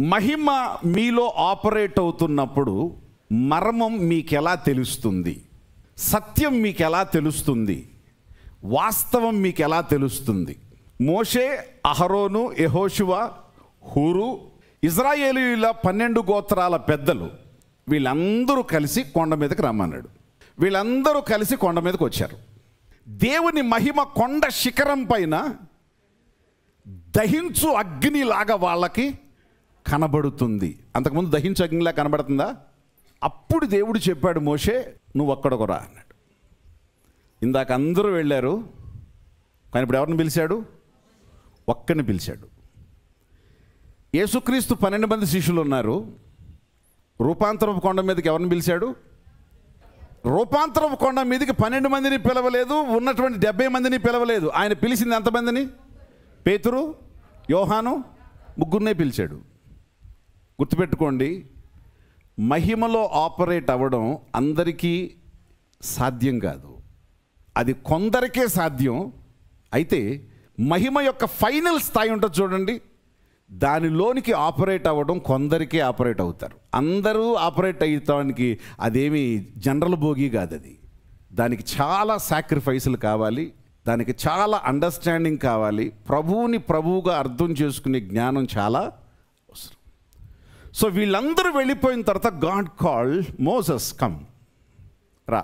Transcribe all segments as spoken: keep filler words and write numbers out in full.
మహిమ మీలో ఆపరేట్ అవుతున్నప్పుడు మర్మం మీకెలా తెలుస్తుంది? సత్యం మీకెలా తెలుస్తుంది? వాస్తవం మీకెలా తెలుస్తుంది? మోషే, అహరోను, యెహోషువ, హూరు, ఇజ్రాయేలీయుల పన్నెండు గోత్రాల పెద్దలు వీళ్ళందరూ కలిసి కొండ మీదకి రమ్మన్నాడు. వీళ్ళందరూ కలిసి కొండ మీదకి వచ్చారు. దేవుని మహిమ కొండ శిఖరం పైన దహించు అగ్నిలాగా వాళ్ళకి కనబడుతుంది. అంతకుముందు దహించు అగ్నిలా కనబడుతుందా? అప్పుడు దేవుడు చెప్పాడు, మోషే నువ్వు అక్కడికి రా అన్నాడు. ఇందాక అందరూ వెళ్ళారు, కానీ ఇప్పుడు ఎవరిని పిలిచాడు? ఒక్కని పిలిచాడు. యేసుక్రీస్తు పన్నెండు మంది శిష్యులు ఉన్నారు. రూపాంతరపు కొండ మీదకి ఎవరిని పిలిచాడు? రూపాంతరపు కొండ మీదకి పన్నెండు మందిని పిలవలేదు, ఉన్నటువంటి డెబ్బై మందిని పిలవలేదు. ఆయన పిలిచింది ఎంతమందిని? పేతురు, యోహాను, ముగ్గురినే పిలిచాడు. గుర్తుపెట్టుకోండి, మహిమలో ఆపరేట్ అవ్వడం అందరికీ సాధ్యం కాదు, అది కొందరికే సాధ్యం. అయితే మహిమ యొక్క ఫైనల్ స్థాయి ఉంటుంది చూడండి, దానిలోనికి ఆపరేట్ అవ్వడం కొందరికే ఆపరేట్ అవుతారు. అందరూ ఆపరేట్ అయ్యడానికి అదేమి జనరల్ భోగి కాదు. అది దానికి చాలా సాక్రిఫైసులు కావాలి, దానికి చాలా అండర్స్టాండింగ్ కావాలి, ప్రభువుని ప్రభువుగా అర్థం చేసుకునే జ్ఞానం చాలా అవసరం. సో వీళ్ళందరూ వెళ్ళిపోయిన తర్వాత గాడ్ కాల్డ్ మోసెస్, కమ్ రా.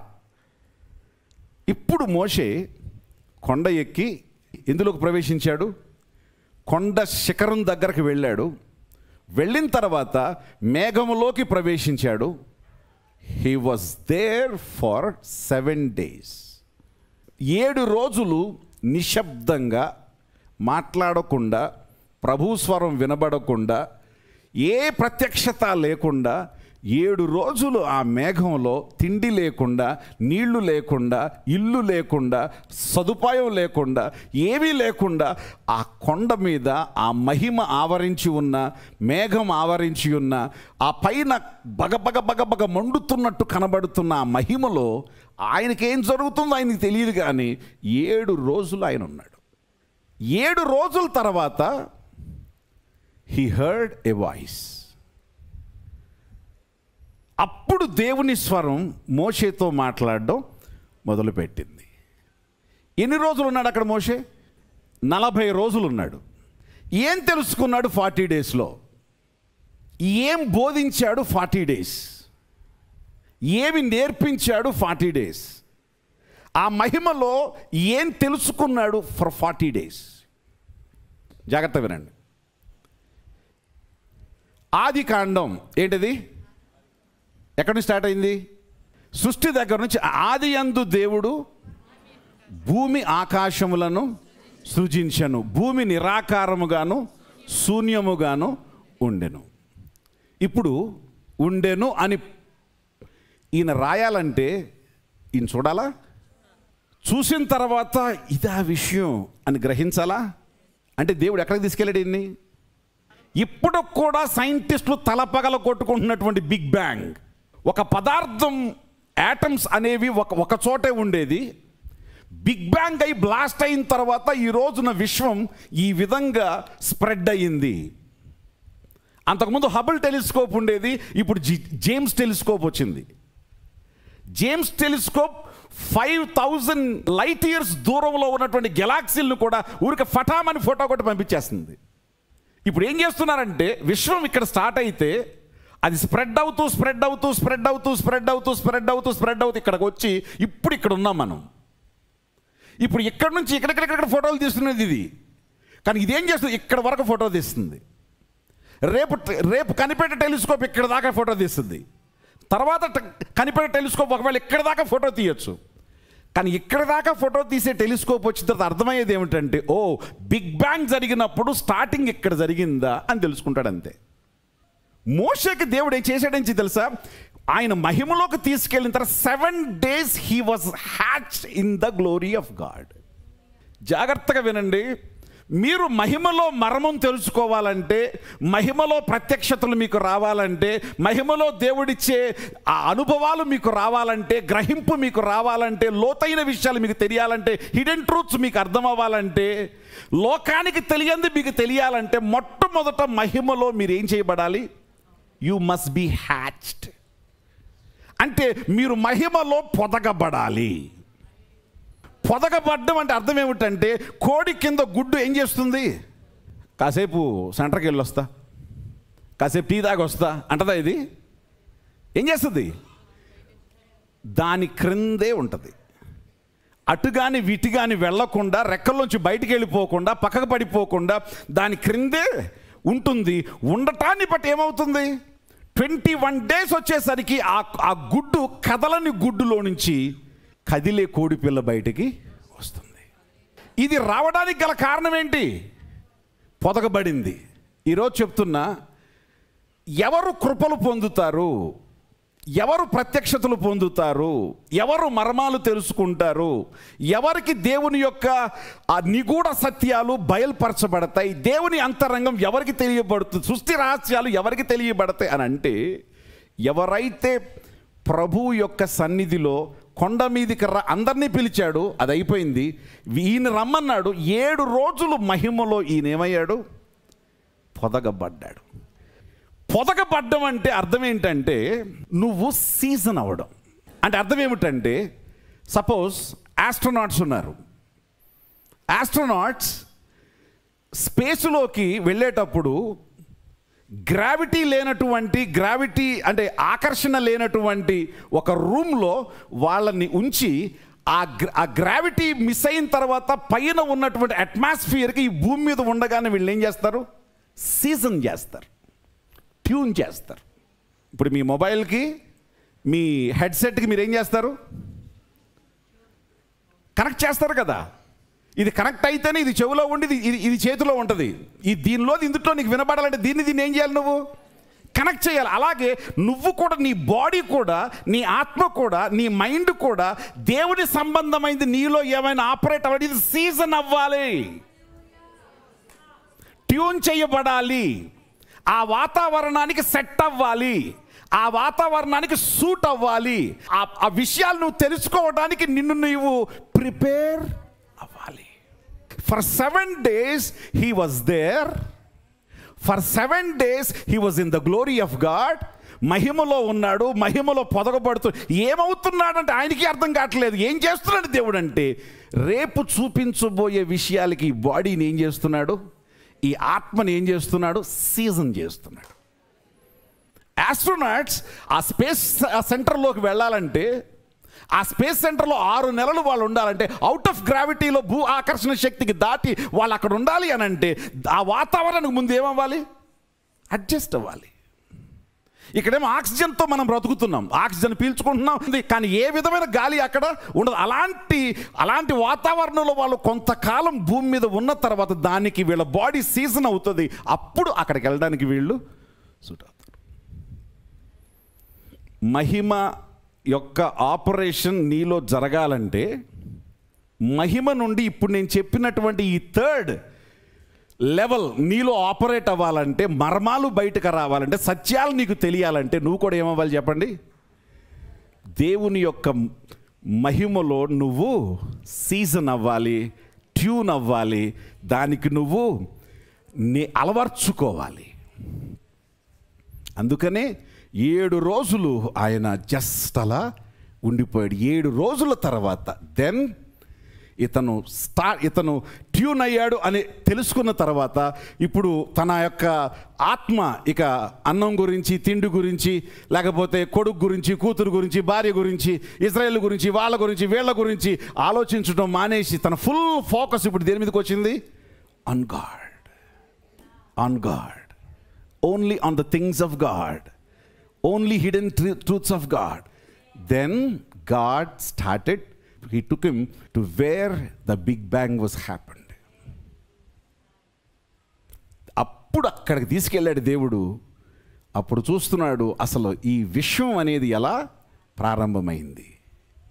ఇప్పుడు మోషే కొండ ఎక్కి ఎందులోకి ప్రవేశించాడు? కొండ శిఖరం దగ్గరకు వెళ్ళాడు. వెళ్ళిన తర్వాత మేఘములోకి ప్రవేశించాడు. He was there for seven days. ఏడు రోజులు నిశ్శబ్దంగా, మాట్లాడకుండా, ప్రభు స్వరం వినబడకుండా, ఏ ప్రత్యక్షత లేకుండా ఏడు రోజులు ఆ మేఘంలో తిండి లేకుండా, నీళ్లు లేకుండా, ఇల్లు లేకుండా, సదుపాయం లేకుండా, ఏమీ లేకుండా ఆ కొండ మీద ఆ మహిమ ఆవరించి ఉన్న, మేఘం ఆవరించి ఉన్న, ఆ పైన బగబగ బగబగ మండుతున్నట్టు కనబడుతున్న ఆ మహిమలో ఆయనకేం జరుగుతుందో ఆయనకి తెలియదు, కానీ ఏడు రోజులు ఆయన ఉన్నాడు. ఏడు రోజుల తర్వాత హీ హర్డ్ ఎ వాయిస్. అప్పుడు దేవుని స్వరం మోషేతో మాట్లాడడం మొదలుపెట్టింది. ఎన్ని రోజులు ఉన్నాడు అక్కడ మోషే? నలభై రోజులు ఉన్నాడు. ఏం తెలుసుకున్నాడు ఫార్టీ డేస్లో? ఏం బోధించాడు ఫార్టీ డేస్? ఏమి నేర్పించాడు ఫార్టీ డేస్? ఆ మహిమలో ఏం తెలుసుకున్నాడు ఫర్ ఫార్టీ డేస్? జాగ్రత్త వినండి. ఆది కాండం ఏంటిది? ఎక్కడి నుంచి స్టార్ట్ అయింది? సృష్టి దగ్గర నుంచి. ఆది యందు దేవుడు భూమి ఆకాశములను సృజించెను, భూమి నిరాకారముగాను శూన్యముగాను ఉండెను. ఇప్పుడు ఉండెను అని ఈయన రాయాలంటే ఈయన చూడాలా? చూసిన తర్వాత ఇదా విషయం అని గ్రహించాలా? అంటే దేవుడు ఎక్కడికి తీసుకెళ్ళాడు ఈయన్ని? ఇప్పుడు కూడా సైంటిస్టులు తలపగల కొట్టుకుంటున్నటువంటి బిగ్ బ్యాంగ్, ఒక పదార్థం యాటమ్స్ అనేవి ఒక ఒక చోటే ఉండేది, బిగ్ బ్యాంగ్ అయి బ్లాస్ట్ అయిన తర్వాత ఈ రోజున విశ్వం ఈ విధంగా స్ప్రెడ్ అయ్యింది. అంతకుముందు హబుల్ టెలిస్కోప్ ఉండేది, ఇప్పుడు జేమ్స్ టెలిస్కోప్ వచ్చింది. James telescope five thousand light years దూరంలో ఉన్నటువంటి గెలాక్సీలను కూడా ఊరికి ఫటామని ఫోటో కొట్టి పంపించేస్తుంది. ఇప్పుడు ఏం చేస్తున్నారంటే, విశ్వం ఇక్కడ స్టార్ట్ అయితే అది స్ప్రెడ్ అవుతూ స్ప్రెడ్ అవుతూ స్ప్రెడ్ అవుతూ స్ప్రెడ్ అవుతూ స్ప్రెడ్ అవుతూ స్ప్రెడ్ అవుతూ ఇక్కడికి వచ్చి ఇప్పుడు ఇక్కడ ఉన్నాం మనం. ఇప్పుడు ఇక్కడ నుంచి ఇక్కడెక్కడెక్కడ ఫోటోలు తీస్తున్నది ఇది, కానీ ఇదేం చేస్తుంది? ఇక్కడ వరకు ఫోటో తీస్తుంది. రేపు రేపు కనిపెట్టే టెలిస్కోప్ ఇక్కడ దాకా ఫోటో తీస్తుంది. తర్వాత కనిపెట్టే టెలిస్కోప్ ఒకవేళ ఇక్కడ దాకా ఫోటో తీయచ్చు. కానీ ఇక్కడ దాకా ఫోటో తీసే టెలిస్కోప్ వచ్చిన తర్వాత అర్థమయ్యేది ఏమిటంటే, ఓ బిగ్ బ్యాంగ్ జరిగినప్పుడు స్టార్టింగ్ ఇక్కడ జరిగిందా అని తెలుసుకుంటాడు, అంతే. మోషేకి దేవుడు ఏం చేశాడని తెలుసా? ఆయన మహిమలోకి తీసుకెళ్ళిన తర్వాత seven days he was hatched in the glory of God. జాగ్రత్తగా వినండి, మీరు మహిమలో మర్మం తెలుసుకోవాలంటే, మహిమలో ప్రత్యక్షతలు మీకు రావాలంటే, మహిమలో దేవుడిచ్చే ఆ అనుభవాలు మీకు రావాలంటే, గ్రహింపు మీకు రావాలంటే, లోతైన విషయాలు మీకు తెలియాలంటే, హిడెన్ ట్రూత్స్ మీకు అర్థం అవ్వాలంటే, లోకానికి తెలియంది మీకు తెలియాలంటే, మొట్టమొదట మహిమలో మీరు ఏం చేయబడాలి? You must be hatched. అంటే మీరు మహిమలో పొదగబడాలి. పొదగబడ్డం అంటే అర్థం ఏమిటంటే, కోడి కింద గుడ్డు ఏం చేస్తుంది? కాసేపు సెంటర్కి వెళ్ళి వస్తా, కాసేపు టీ తాగి వస్తా అంటదా? ఇది ఏం చేస్తుంది? దాని క్రిందే ఉంటుంది. అటు కానీ విటి కానీ వెళ్ళకుండా, రెక్కల్లోంచి బయటికి వెళ్ళిపోకుండా, పక్కకు పడిపోకుండా దాని క్రిందే ఉంటుంది. ఉండటాన్ని బట్టి ఏమవుతుంది? ట్వంటీ వన్ డేస్ వచ్చేసరికి ఆ ఆ గుడ్డు కదలని గుడ్డులో నుంచి కదిలే కోడిపిల్ల బయటికి వస్తుంది. ఇది రావడానికి గల కారణం ఏంటి? పొదగబడింది. ఈరోజు చెప్తున్నా, ఎవరు కృపలు పొందుతారు, ఎవరు ప్రత్యక్షతలు పొందుతారు, ఎవరు మర్మాలు తెలుసుకుంటారు, ఎవరికి దేవుని యొక్క ఆ నిగూఢ సత్యాలు బయలుపరచబడతాయి, దేవుని అంతరంగం ఎవరికి తెలియబడుతుంది, సృష్టి రహస్యాలు ఎవరికి తెలియబడతాయి అని అంటే, ఎవరైతే ప్రభువు యొక్క సన్నిధిలో కొండ మీదికి రా అందరినీ పిలిచాడు, అది అయిపోయింది. ఈయన రమ్మన్నాడు. ఏడు రోజులు మహిమలో ఈయన ఏమయ్యాడు? పొదగబడ్డాడు. పొదగబడ్డం అంటే అర్థం ఏంటంటే, నువ్వు సీజన్ అవ్వడం. అంటే అర్థం ఏమిటంటే, సపోజ్ ఆస్ట్రోనాట్స్ ఉన్నారు. ఆస్ట్రోనాట్స్ స్పేస్లోకి వెళ్ళేటప్పుడు గ్రావిటీ లేనటువంటి, గ్రావిటీ అంటే ఆకర్షణ లేనటువంటి ఒక రూమ్లో వాళ్ళని ఉంచి, ఆ ఆ గ్రావిటీ మిస్ అయిన తర్వాత పైన ఉన్నటువంటి అట్మాస్ఫియర్కి ఈ భూమి మీద ఉండగానే వీళ్ళు ఏం చేస్తారు? సీజన్ చేస్తారు, ట్యూన్ చేస్తారు. ఇప్పుడు మీ మొబైల్కి, మీ హెడ్సెట్కి మీరు ఏం చేస్తారు? కనెక్ట్ చేస్తారు కదా. ఇది కనెక్ట్ అయితేనే ఇది చెవిలో ఉండి ఇది ఇది చేతిలో ఉంటుంది. ఈ దీనిలో ఇందులో నీకు వినబడాలంటే దీన్ని దీన్ని ఏం చేయాలి? నువ్వు కనెక్ట్ చేయాలి. అలాగే నువ్వు కూడా, నీ బాడీ కూడా, నీ ఆత్మ కూడా, నీ మైండ్ కూడా దేవుని సంబంధమైంది నీలో ఏమైనా ఆపరేట్ అవ్వాలి. ఇది సీజన్ అవ్వాలి, ట్యూన్ చేయబడాలి, ఆ వాతావరణానికి సెట్ అవ్వాలి, ఆ వాతావరణానికి సూట్ అవ్వాలి. ఆ విషయాలు నువ్వు తెలుసుకోవడానికి నిన్ను నీవు ప్రిపేర్ అవ్వాలి. For seven days he was there, for seven days he was in the glory of God. మహిమలో ఉన్నాడు, మహిమలో పొదగబడుతూ ఏమవుతున్నాడంటే ఆయనకి అర్థం కావట్లేదు. ఏం చేస్తున్నాడు దేవుడు అంటే, రేపు చూపించబోయే విషయాలకి ఈ బాడీని ఏం చేస్తున్నాడు? ఈ ఆత్మని ఏం చేస్తున్నాడు? సీజన్ చేస్తున్నాడు. ఆస్ట్రోనాట్స్ ఆ స్పేస్ సెంటర్లోకి వెళ్ళాలంటే, ఆ స్పేస్ సెంటర్లో ఆరు నెలలు వాళ్ళు ఉండాలంటే, అవుట్ ఆఫ్ గ్రావిటీలో భూ ఆకర్షణ శక్తికి దాటి వాళ్ళు అక్కడ ఉండాలి అని అంటే, ఆ వాతావరణానికి ముందు ఏమవ్వాలి? అడ్జస్ట్ అవ్వాలి. ఇక్కడేమో ఆక్సిజన్తో మనం బ్రతుకుతున్నాం, ఆక్సిజన్ పీల్చుకుంటున్నాం, కానీ ఏ విధమైన గాలి అక్కడ ఉండదు. అలాంటి అలాంటి వాతావరణంలో వాళ్ళు కొంతకాలం భూమి మీద ఉన్న తర్వాత దానికి వీళ్ళ బాడీ సీజన్ అవుతుంది. అప్పుడు అక్కడికి వెళ్ళడానికి వీళ్ళు సూట్ అవుతారు. మహిమ యొక్క ఆపరేషన్ నీలో జరగాలంటే, మహిమ నుండి ఇప్పుడు నేను చెప్పినటువంటి ఈ థర్డ్ లెవెల్ నీలో ఆపరేట్ అవ్వాలంటే, మర్మాలు బయటకు రావాలంటే, సత్యాలు నీకు తెలియాలంటే నువ్వు కూడా ఏమవ్వాలి చెప్పండి? దేవుని యొక్క మహిమలో నువ్వు సీజన్ అవ్వాలి, ట్యూన్ అవ్వాలి, దానికి నువ్వు నే అలవర్చుకోవాలి. అందుకనే ఏడు రోజులు ఆయన జస్ట్ అలా ఉండిపోయాడు. ఏడు రోజుల తర్వాత దెన్ ఇతను స్టా ఇతను ట్యూన్ అయ్యాడు అని తెలుసుకున్న తర్వాత, ఇప్పుడు తన యొక్క ఆత్మ ఇక అన్నం గురించి, తిండి గురించి, లేకపోతే కొడుకు గురించి, కూతురు గురించి, భార్య గురించి, ఇజ్రాయేల్ గురించి, వాళ్ళ గురించి, వీళ్ళ గురించి ఆలోచించడం మానేసి తన ఫుల్ ఫోకస్ ఇప్పుడు దేని మీదకి వచ్చింది? On God, on God, only on the things of God, only hidden truths of God. Then God started, he took him to where the big bang was happened. అప్పుడు అక్కడికి తీసుకెళ్ళాడు దేవుడు. అప్పుడు చూస్తున్నాడు అసలు ఈ విశ్వం అనేది ఎలా ప్రారంభమైంది.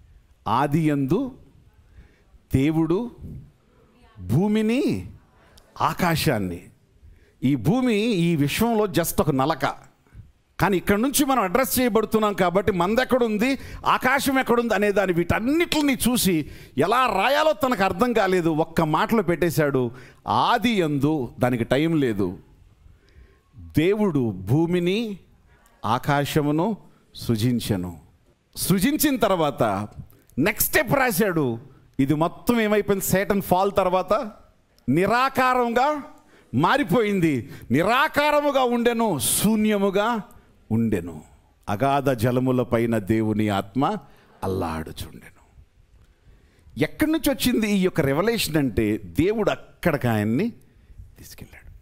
ఆదియందు దేవుడు భూమిని ఆకాశాన్ని. ఈ భూమి ఈ విశ్వంలో జస్ట్ ఒక నలక, కానీ ఇక్కడ నుంచి మనం అడ్రస్ చేయబడుతున్నాం కాబట్టి మందెక్కడుంది, ఆకాశం ఎక్కడుంది అనే దాని వీటన్నిటిని చూసి ఎలా రాయాలో తనకు అర్థం కాలేదు. ఒక్క మాటలో పెట్టేశాడు, ఆది యందు. దానికి టైం లేదు. దేవుడు భూమిని ఆకాశమును సృజించెను. సృజించిన తర్వాత నెక్స్ట్ స్టెప్ రాశాడు. ఇది మొత్తం ఏమైపోయింది? సేటన్ ఫాల్ తర్వాత నిరాకారంగా మారిపోయింది. నిరాకారముగా ఉండెను, శూన్యముగా ఉండెను. అగాధ జలముల పైన దేవుని ఆత్మ అల్లాడుచుండెను. ఎక్కడి నుంచి వచ్చింది ఈ యొక్క రెవల్యూషన్ అంటే, దేవుడు అక్కడికి ఆయన్ని తీసుకెళ్ళాడు.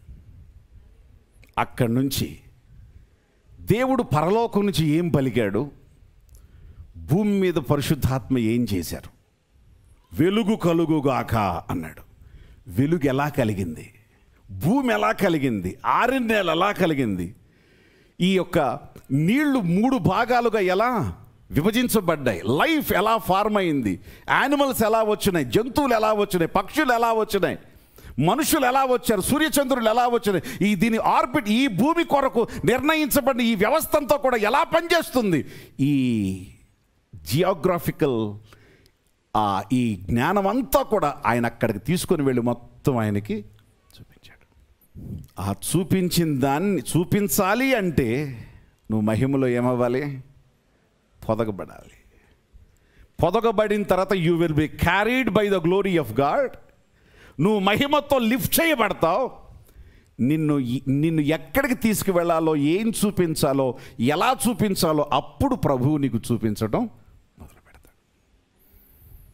అక్కడి నుంచి దేవుడు పరలోకం నుంచి ఏం పలికాడు, భూమి మీద పరిశుద్ధాత్మ ఏం చేశారు. వెలుగు కలుగుగాక అన్నాడు. వెలుగు ఎలా కలిగింది? భూమి ఎలా కలిగింది? ఆరిన నేల ఎలా కలిగింది? ఈ యొక్క నీళ్లు మూడు భాగాలుగా ఎలా విభజించబడ్డాయి? లైఫ్ ఎలా ఫార్మ్ అయింది? యానిమల్స్ ఎలా వచ్చినాయి? జంతువులు ఎలా వచ్చినాయి? పక్షులు ఎలా వచ్చినాయి? మనుషులు ఎలా వచ్చారు? సూర్యచంద్రులు ఎలా వచ్చినాయి? ఈ దీని ఆర్బిట్, ఈ భూమి కొరకు నిర్ణయించబడిన ఈ వ్యవస్థ అంతా కూడా ఎలా పనిచేస్తుంది? ఈ జియోగ్రాఫికల్ ఈ జ్ఞానం అంతా కూడా ఆయన అక్కడికి తీసుకొని వెళ్ళి మొత్తం ఆయనకి చూపించాడు. ఆ చూపించిన దాన్ని చూపించాలి అంటే నువ్వు మహిమలో ఏమవ్వాలి? పొదగబడాలి. పొదగబడిన తర్వాత you will be carried by the glory of God. నువ్వు మహిమతో లిఫ్ట్ చేయబడతావు. నిన్ను నిన్ను ఎక్కడికి తీసుకువెళ్ళాలో, ఏం చూపించాలో, ఎలా చూపించాలో అప్పుడు ప్రభువు నీకు చూపించడం మొదలు పెడతాడు.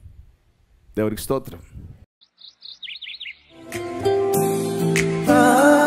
దేవునికి స్తోత్రం.